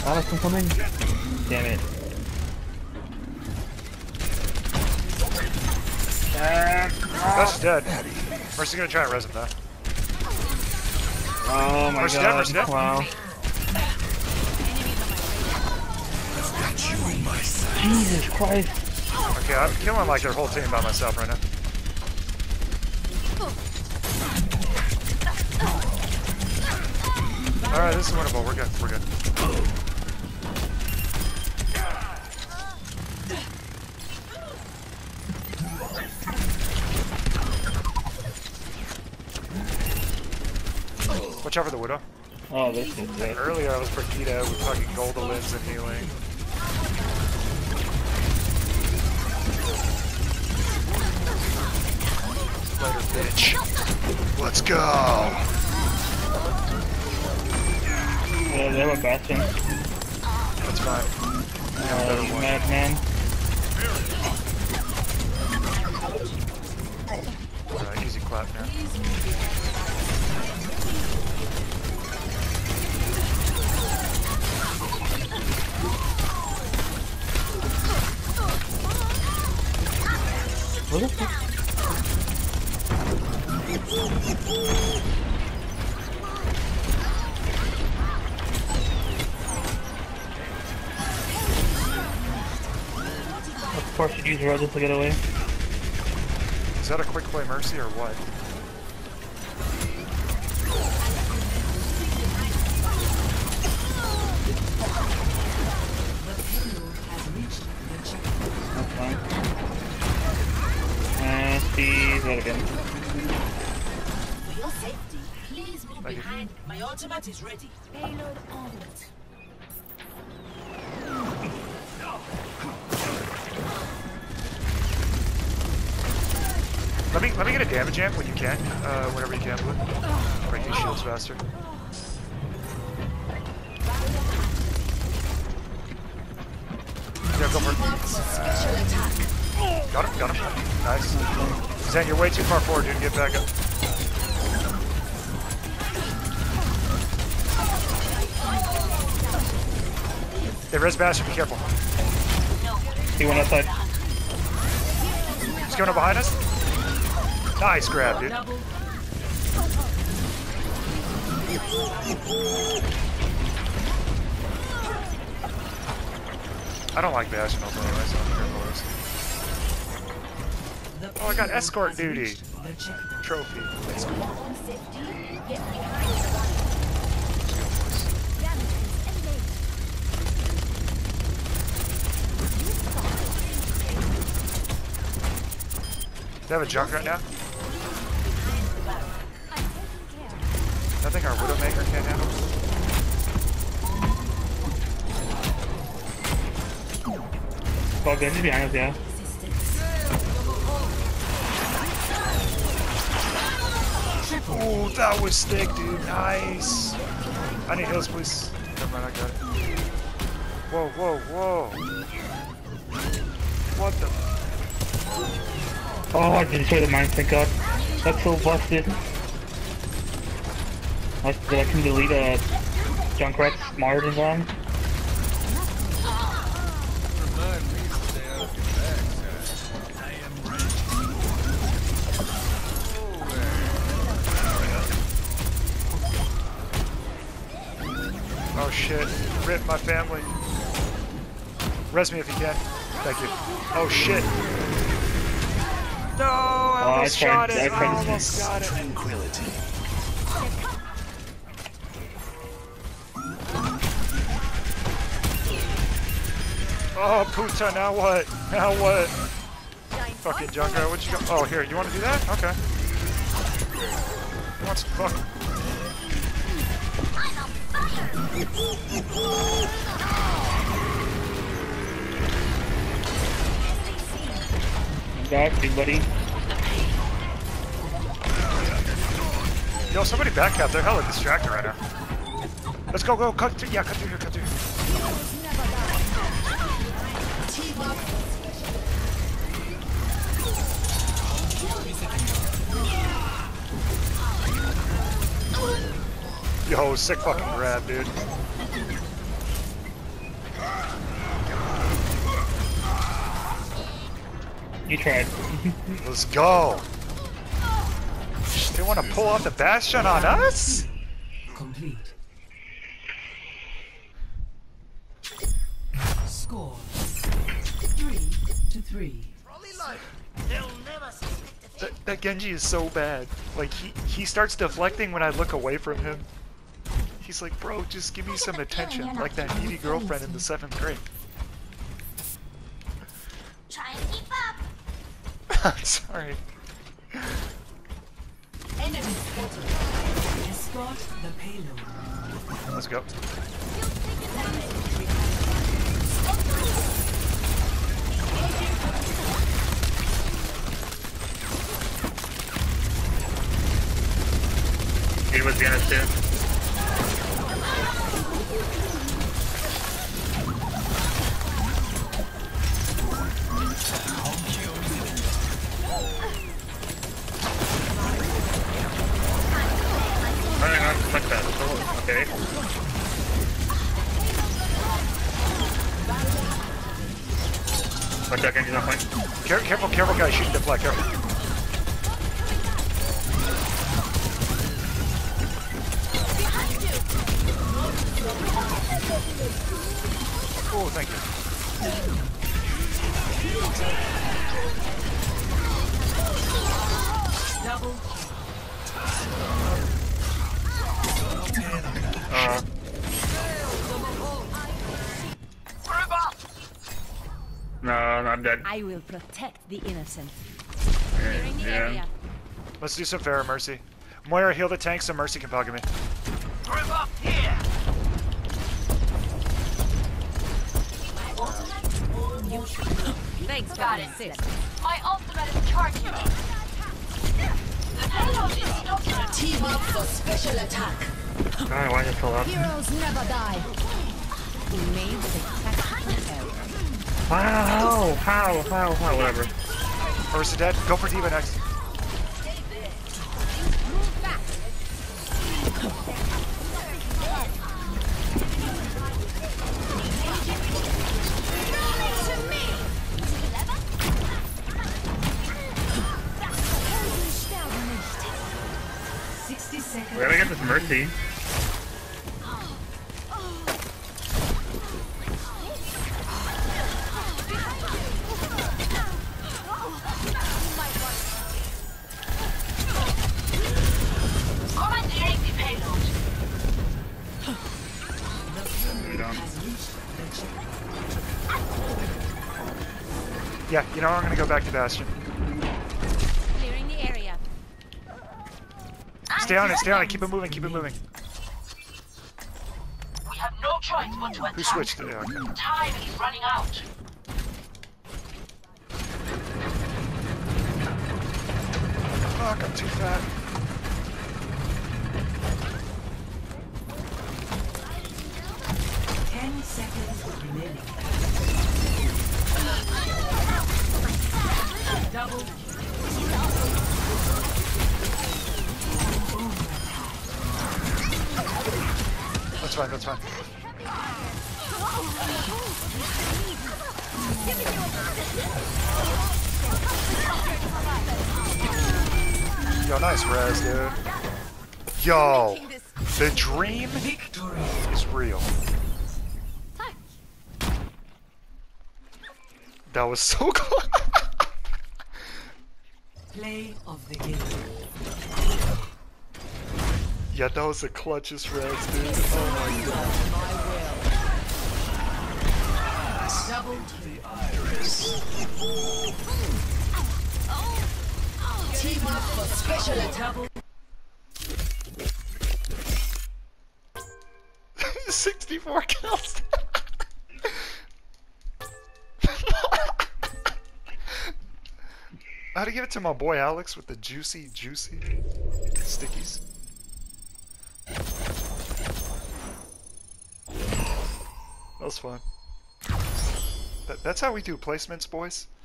Alex, I'm coming. Damn it. That's dead. Mercy's gonna try and res him though. Oh my god. Mercy dead. Wow. Jesus Christ. Okay, I'm killing like their whole team by myself right now. Alright, this is winnable. We're good. We're good. Watch out for the Widow. Oh, this is good. Earlier I was Brigitte with fucking Goldelids and healing. Later, bitch. Let's go! Yeah, they were Bastion. That's fine. You madman. Alright, easy clap now. What the fuck? Of course you'd use Roses to get away. Is that a quick play Mercy or what? That's fine. Nasty, that again. For your safety, please move Thank you. behind. My ultimate is ready. Payload on it. Let me get a damage amp when you can, whenever you can, Blue. Break these shields faster. Yeah, go for it. Got him. Nice. Zen, you're way too far forward, dude. Get back up. Hey, res bastard, be careful. He went outside. He's coming up behind us. Nice grab, dude. I don't like Bastion also anyway, so I'm careful with this. Oh, I got escort duty. Trophy. Let's go. Do they have a junk right now? Nothing our Widowmaker can't handle. Oh, Genji's behind us, yeah. Oh, that was thick, dude. Nice. I need heals, please. Never mind, I got it. Whoa. What the? Oh, I didn't show the mine, thank god. That's so busted. I can delete a Junkrat's Martin wrong. Oh shit. Rip my family. Res me if you can. Thank you. Oh shit. No, I almost shot it. I almost got it. Tranquility. Oh, puta, now what? Now what? Fucking Junkrat, what you got? Oh, here, you want to do that? Okay. He wants to fuck. Got you, buddy. Yo, somebody back cap. They're hella distracted right now. Let's go. Cut through. Yeah, cut through here. Yo, sick fucking grab, dude. You tried. Let's go. They want to pull off the Bastion on us? Complete. Score 3-3. That Genji is so bad. Like, he starts deflecting when I look away from him. He's like, bro, just give me some attention, like that needy girlfriend in the 7th grade. Try and keep up. I'm sorry. Enemy spotted. Escort the payload. Let's go. He was behind us too. Running on like that. Oh, okay. Watch out, Genji's on point. Careful, guys. Shooting deflect. Careful. Oh, thank you. Double. No, I'm dead. I will protect the innocent. Yeah. Let's do some Pharah Mercy. Moira, heal the tank so Mercy can pocket me. Thanks for the assist. My ultimate is charging. The payload is not Team up for special attack. God, why did it pull up? Heroes never die. We made the tactical error. Wow, how, whatever. Mercy dead. Go for D.Va next. We gotta get this Mercy. commandeering the payload. We don't. Yeah, you know I'm gonna go back to Bastion. Clearing the area. Stay on it. Keep it moving. We have no choice but to attack. Who switched it? Yeah, okay. Time is running out. Fuck, I'm too fat. Double. That's fine. Yo, nice res, dude. Yo, the dream is real. That was so cool. Play of the game. Yeah, that was the clutchest res, dude. Oh my god. Double. Team up for special attack. 64 kills. I had to give it to my boy Alex with the juicy stickies. That was fun. That's how we do placements, boys.